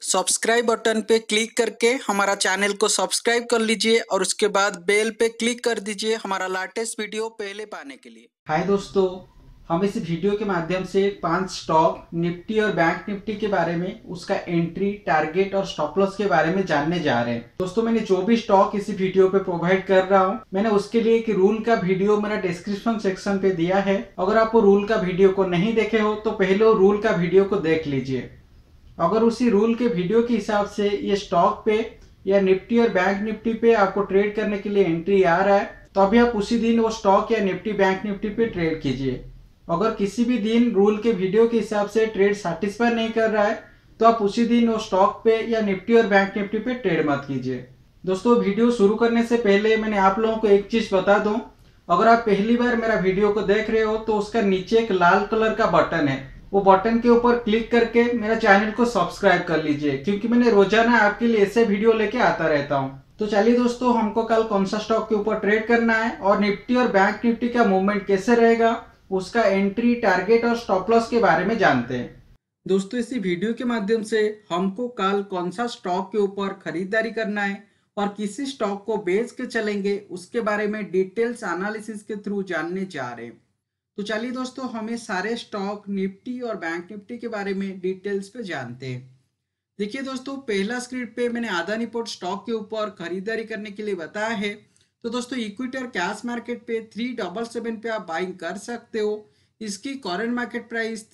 Subscribe button पे click करके हमारा चैनल को सब्सक्राइब कर लीजिए और उसके बाद बेल पे क्लिक कर दीजिए हमारा लेटेस्ट वीडियो पहले पाने के लिए। हाय दोस्तों, हम इस वीडियो के माध्यम से 5 स्टॉक निफ्टी और बैंक निफ्टी के बारे में, उसका एंट्री, टारगेट और स्टॉप लॉस के बारे में जानने जा रहे हैं। दोस्तों, मैंने जो भी स्टॉक इस वीडियो पे प्रोवाइड कर रहा हूँ, मैंने उसके लिए एक रूल का वीडियो मेरा डिस्क्रिप्शन सेक्शन पे दिया है। अगर आप वो रूल का वीडियो को नहीं देखे हो तो पहले वो रूल का वीडियो को देख लीजिए। अगर उसी रूल के वीडियो के हिसाब से ये स्टॉक पे या निफ्टी और बैंक निफ्टी पे आपको ट्रेड करने के लिए एंट्री आ रहा है तो अभी आप उसी दिन वो स्टॉक या निफ्टी बैंक निफ्टी पे ट्रेड कीजिए। अगर किसी भी दिन रूल के वीडियो के हिसाब से ट्रेड सेटिस्फाई नहीं कर रहा है तो आप उसी दिन वो स्टॉक पे या निफ्टी और बैंक निफ्टी पे ट्रेड मत कीजिए। दोस्तों, वीडियो शुरू करने से पहले मैंने आप लोगों को एक चीज बता दूं, अगर आप पहली बार मेरा वीडियो को देख रहे हो तो उसका नीचे एक लाल कलर का बटन है, वो बटन के ऊपर क्लिक करके मेरा चैनल को सब्सक्राइब कर लीजिए, क्योंकि मैंने रोजाना आपके लिए ऐसे वीडियो लेके आता रहता हूँ। तो चलिए दोस्तों, हमको कल कौन सा स्टॉक के ऊपर ट्रेड करना है और निफ्टी और बैंक निफ्टी का मूवमेंट कैसे रहेगा, उसका एंट्री, टारगेट और स्टॉप लॉस के बारे में जानते हैं। दोस्तों, इसी वीडियो के माध्यम से हमको कल कौन सा स्टॉक के ऊपर खरीदारी करना है और किसी स्टॉक को बेच के चलेंगे उसके बारे में डिटेल्स एनालिसिस के थ्रू जानने जा रहे हैं। तो चलिए दोस्तों, हमें सारे स्टॉक निफ्टी और बैंक निफ्टी के बारे में डिटेल्स पे जानते हैं। देखिए दोस्तों, पहला स्क्रीन पे मैंने अदानी पोर्ट स्टॉक के ऊपर खरीदारी करने के लिए बताया है। तो दोस्तों, इक्विटी और कैश मार्केट पे 377 पे आप बाइंग कर सकते हो। इसकी करंट मार्केट प्राइस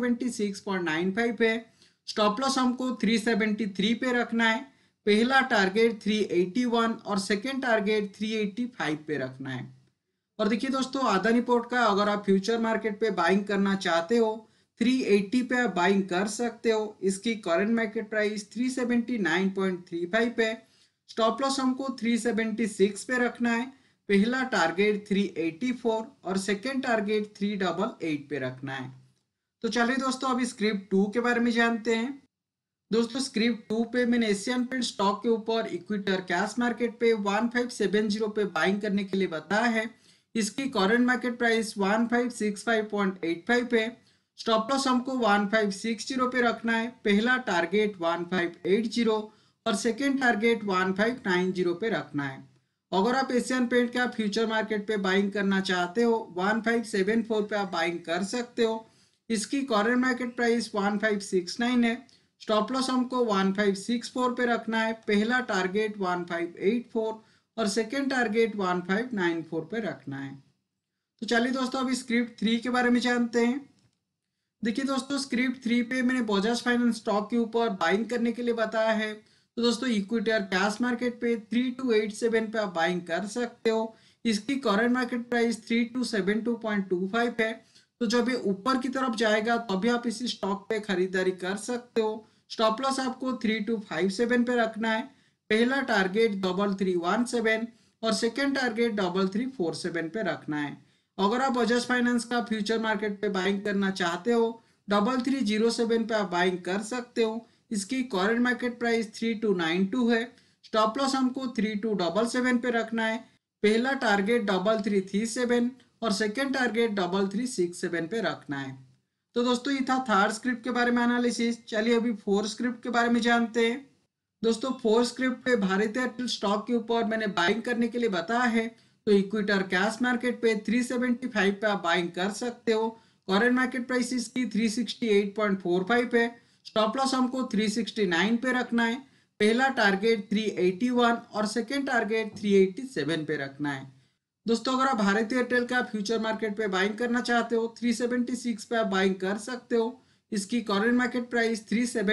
376.95 है। स्टॉप लॉस हमको 373 पे रखना है। पहला टारगेट 381 और सेकेंड टारगेट 385 पे रखना है। और देखिए दोस्तों, अदानी पोर्ट का अगर आप फ्यूचर मार्केट पे बाइंग करना चाहते हो 380 पे आप बाइंग कर सकते हो। इसकी करंट मार्केट प्राइस 379.35 है। स्टॉप लॉस हमको 376 पे रखना है। पहला टारगेट 384 और सेकेंड टारगेट 388 पे रखना है। तो चलिए दोस्तों, अभी स्क्रिप्ट 2 के बारे में जानते हैं। दोस्तों, स्क्रिप्ट 2 पे मैंने एशियन पेंट स्टॉक के ऊपर इक्विटी और कैश मार्केट पे 1570 पे बाइंग करने के लिए बताया है। इसकी करंट मार्केट प्राइस 1565.85 है। स्टॉप लॉस हमको 1560 पे रखना है। पहला टारगेट 1580 और सेकेंड टारगेट 1590 पे रखना है। अगर आप एशियन पेंट का फ्यूचर मार्केट पे बाइंग करना चाहते हो 1574 पे आप बाइंग कर सकते हो। इसकी करंट मार्केट प्राइस 1569 है। स्टॉप लॉस हमको 1564 पे रखना है। पहला टारगेट 1584 और सेकेंड टारगेट 1594 पे रखना है। तो चलिए दोस्तों, अभी स्क्रिप्ट 3 के बारे में जानते हैं। देखिए दोस्तों, स्क्रिप्ट 3 पे मैंने बजाज फाइनेंस स्टॉक के ऊपर बाइंग करने के लिए बताया है। तो दोस्तों, इक्विटी और कैश मार्केट पे 3287 पे आप बाइंग कर सकते हो। इसकी करंट मार्केट प्राइस 3272.25 है। तो जब ये ऊपर की तरफ जाएगा तभी आप इसी स्टॉक पे खरीदारी कर सकते हो। स्टॉप लॉस आपको 3257 पे रखना है। पहला टारगेट 3317 और सेकेंड टारगेट 3347 पे रखना है। अगर आप बजाज फाइनेंस का फ्यूचर मार्केट पे बाइंग करना चाहते हो 3307 पे आप बाइंग कर सकते हो। इसकी करंट मार्केट प्राइस 3292 है। स्टॉप लॉस हमको 3277 पे रखना है। पहला टारगेट 3337 और सेकेंड टारगेट 3367 पे रखना है। तो दोस्तों, ये था थर्ड स्क्रिप्ट के बारे में एनालिसिस। चलिए अभी फोर्थ स्क्रिप्ट के बारे में जानते हैं। दोस्तों, फोर्थ स्क्रिप्ट पे भारतीय एयरटेल स्टॉक के ऊपर मैंने बाइंग करने के लिए बताया है। तो इक्विटी और कैश मार्केट पे 375 पे आप बाइंग कर सकते हो। करंट मार्केट प्राइस इसकी 368.45 है। स्टॉप लॉस हमको 369 पे रखना है। पहला टारगेट 381 और सेकेंड टारगेट 387 पे रखना है। दोस्तों, अगर आप भारतीय एयरटेल का फ्यूचर मार्केट पे बाइंग करना चाहते हो 376 पे आप बाइंग कर सकते हो। इसकी करंट मार्केट प्राइस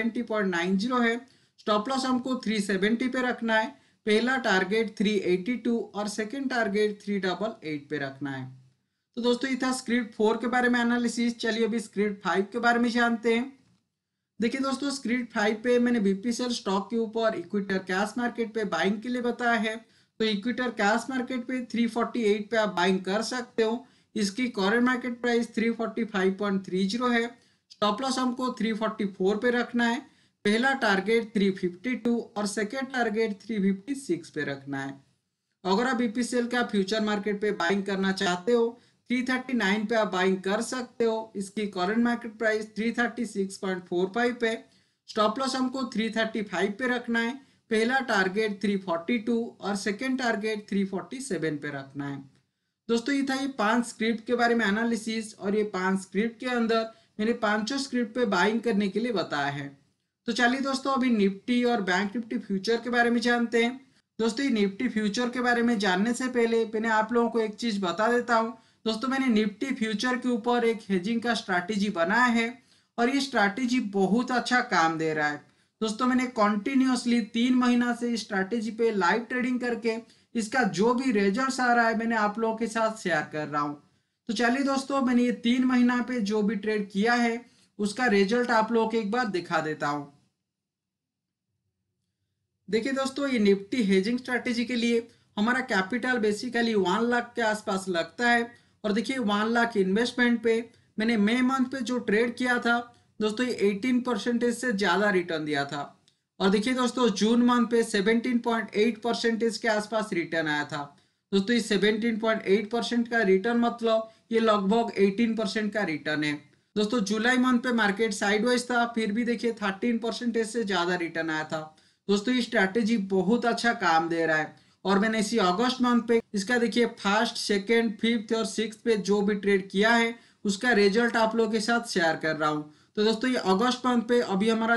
370.90 है। स्टॉप लॉस हमको 370 पे रखना है। पहला टारगेट 382 और सेकेंड टारगेट 388 पे रखना है। तो दोस्तों, ये था स्क्रिप्ट 4 के बारे में एनालिसिस। चलिए अभी स्क्रिप्ट 5 के बारे में जानते हैं। देखिए दोस्तों, स्क्रिप्ट 5 पे मैंने बीपीसीएल स्टॉक के ऊपर इक्विटी और कैश मार्केट पे बाइंग के लिए बताया है। तो इक्विटी और कैश मार्केट पे 348 पे आप बाइंग कर सकते हो। इसकी करंट मार्केट प्राइस 345.30 है। स्टॉप लॉस हमको 344 पे रखना है। पहला टारगेट 352 और सेकेंड टारगेट 356 पे रखना है। अगर आप बीपीसीएल का फ्यूचर मार्केट पे बाइंग करना चाहते हो 339 पे आप बाइंग कर सकते हो। इसकी करंट मार्केट प्राइस 336.45 है। स्टॉप लॉस हमको 335 पे रखना है। पहला टारगेट 342 और सेकेंड टारगेट 347 पे रखना है। दोस्तों ये था ये 5 स्क्रिप्ट के बारे में एनालिसिस, और ये 5 स्क्रिप्ट के अंदर मैंने पांचों स्क्रिप्ट पे बाइंग करने के लिए बताया है। तो चलिए दोस्तों अभी निफ्टी और बैंक निफ्टी फ्यूचर के बारे में जानते हैं। दोस्तों ये निफ्टी फ्यूचर के बारे में जानने से पहले मैंने आप लोगों को एक चीज बता देता हूँ। दोस्तों मैंने निफ्टी फ्यूचर के ऊपर एक हेजिंग का स्ट्रैटेजी बनाया है, और ये स्ट्रैटेजी बहुत अच्छा काम दे रहा है। दोस्तों मैंने कॉन्टिन्यूसली 3 महीना से इस स्ट्रैटेजी पे लाइव ट्रेडिंग करके इसका जो भी रिजल्ट्स आ रहा है मैंने आप लोगों के साथ शेयर कर रहा हूँ। तो चलिए दोस्तों मैंने ये 3 महीना पे जो भी ट्रेड किया है उसका रिजल्ट आप लोगों को एक बार दिखा देता हूँ। देखिए दोस्तों ये निफ्टी हेजिंग स्ट्रैटेजी के लिए हमारा कैपिटल बेसिकली 1 लाख के आसपास लगता है। और देखिए 1 लाख इन्वेस्टमेंट पे मैंने मई मंथ पे जो ट्रेड किया था दोस्तों ये 18% से ज़्यादा रिटर्न दिया था। और देखिए दोस्तों जून मंथ पे 17.8% के आसपास रिटर्न आया था। दोस्तों ये 17.8% का रिटर्न मतलब ये लगभग 18% का रिटर्न है। दोस्तों जुलाई मंथ पे मार्केट साइडवाइज था, फिर भी देखिए 13% से ज़्यादा रिटर्न आया था। दोस्तों ये स्ट्रैटेजी बहुत अच्छा काम दे रहा है। और मैंने इसी अगस्त मंथ पे इसका देखिए फर्स्ट, सेकेंड, फिफ्थ और सिक्स पे जो भी ट्रेड किया है उसका रिजल्ट आप लोगों के साथ शेयर कर रहा हूँ। तो दोस्तों ये अगस्त मंथ पे अभी हमारा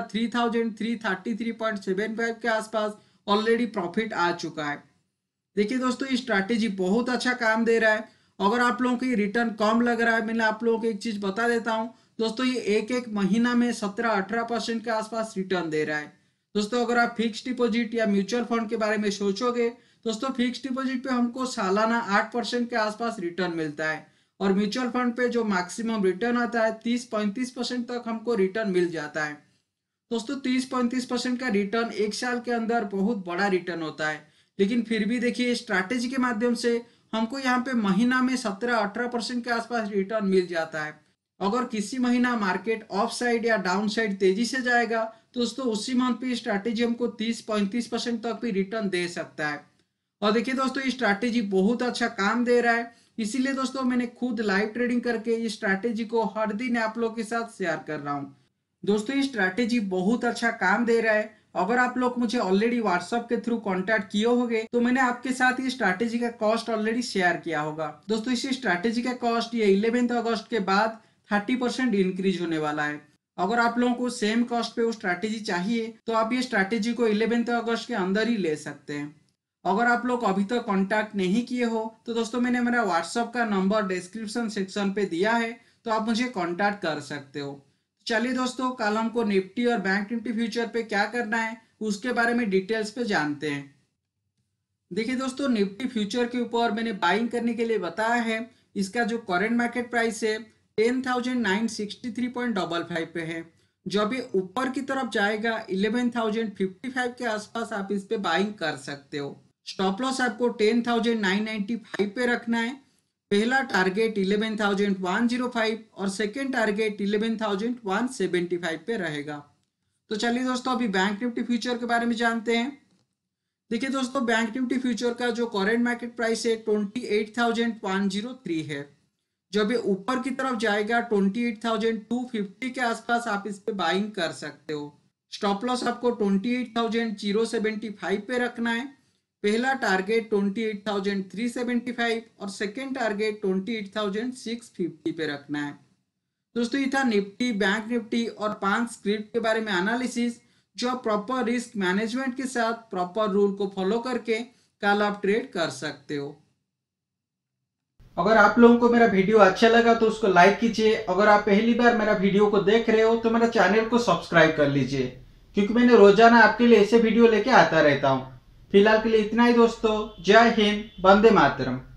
3333.75 के आसपास ऑलरेडी प्रॉफिट आ चुका है। देखिए दोस्तों ये स्ट्रैटेजी बहुत अच्छा काम दे रहा है। अगर आप लोगों को ये रिटर्न कम लग रहा है, मैंने आप लोगों को एक चीज बता देता हूँ। दोस्तों ये एक एक महीना में 17-18% के आसपास रिटर्न दे रहा है। दोस्तों अगर आप फिक्स डिपॉजिट या म्यूचुअल फंड के बारे में सोचोगे दोस्तों फिक्स डिपॉजिट पे हमको सालाना 8% के आसपास रिटर्न मिलता है, और म्यूचुअल फंड पे जो मैक्सिमम रिटर्न आता है 30-35% तक हमको रिटर्न मिल जाता है। दोस्तों 30-35% का रिटर्न एक साल के अंदर बहुत बड़ा रिटर्न होता है, लेकिन फिर भी देखिए स्ट्रैटेजी के माध्यम से हमको यहाँ पे महीना में 17-18% के आसपास रिटर्न मिल जाता है। अगर किसी महीना मार्केट ऑफ साइड या डाउन साइड तेजी से जाएगा तो दोस्तों उसी मंथ पे स्ट्रैटेजी हमको 30-35% तक भी रिटर्न दे सकता है। और देखिए दोस्तों ये स्ट्रैटेजी बहुत अच्छा काम दे रहा है, इसीलिए दोस्तों मैंने खुद लाइव ट्रेडिंग करके ये स्ट्रैटेजी को हर दिन आप लोग के साथ शेयर कर रहा हूँ। दोस्तों ये स्ट्रैटेजी बहुत अच्छा काम दे रहा है। अगर आप लोग मुझे ऑलरेडी व्हाट्सएप के थ्रू कांटेक्ट किए होंगे तो मैंने आपके साथ ये स्ट्रैटेजी का कॉस्ट ऑलरेडी शेयर किया होगा। दोस्तों इसी स्ट्रैटेजी का कॉस्ट ये 11 अगस्त के बाद 30% इंक्रीज होने वाला है। अगर आप लोगों को सेम कॉस्ट पे वो स्ट्रैटेजी चाहिए तो आप ये स्ट्रैटेजी को 11 अगस्त के अंदर ही ले सकते हैं। अगर आप लोग अभी तक कांटेक्ट नहीं किए हो तो दोस्तों मैंने मेरा व्हाट्सएप का नंबर डिस्क्रिप्शन सेक्शन पे दिया है, तो आप मुझे कांटेक्ट कर सकते हो। चलिए दोस्तों कल हमको निफ्टी और बैंक निफ्टी फ्यूचर पे क्या करना है उसके बारे में डिटेल्स पे जानते हैं। देखिए दोस्तों निफ्टी फ्यूचर के ऊपर मैंने बाइंग करने के लिए बताया है। इसका जो करंट मार्केट प्राइस है 10,963.55 पे है। जो अभी ऊपर की तरफ जाएगा 11,055 के आसपास आप इस पे बाइंग कर सकते हो। स्टॉप लॉस आपको 10,995 पे रखना है। पहला टारगेट 11,105 और सेकेंड टारगेट 11,175 पे रहेगा। तो चलिए दोस्तों अभी बैंक निफ्टी फ्यूचर के बारे में जानते हैं। देखिए दोस्तों बैंक निफ्टी फ्यूचर का जो करंट मार्केट प्राइस है 28,103 है। जो अभी ऊपर की तरफ जाएगा 28,250 के आसपास आप इस पे बाइंग कर सकते हो। स्टॉप लॉस आपको 28,075 पे रखना है। पहला टारगेट 28,375 और सेकेंड टारगेट 28,650 पे रखना है। दोस्तों ये था निफ्टी, बैंक निफ्टी और 5 स्क्रिप्ट के बारे में एनालिसिस, जो आप प्रॉपर रिस्क मैनेजमेंट के साथ प्रॉपर रूल को फॉलो करके कल आप ट्रेड कर सकते हो। अगर आप लोगों को मेरा वीडियो अच्छा लगा तो उसको लाइक कीजिए। अगर आप पहली बार मेरा वीडियो को देख रहे हो तो मेरा चैनल को सब्सक्राइब कर लीजिए, क्योंकि मैंने रोजाना आपके लिए ऐसे वीडियो लेके आता रहता हूँ। फिलहाल के लिए इतना ही दोस्तों। जय हिंद, वंदे मातरम।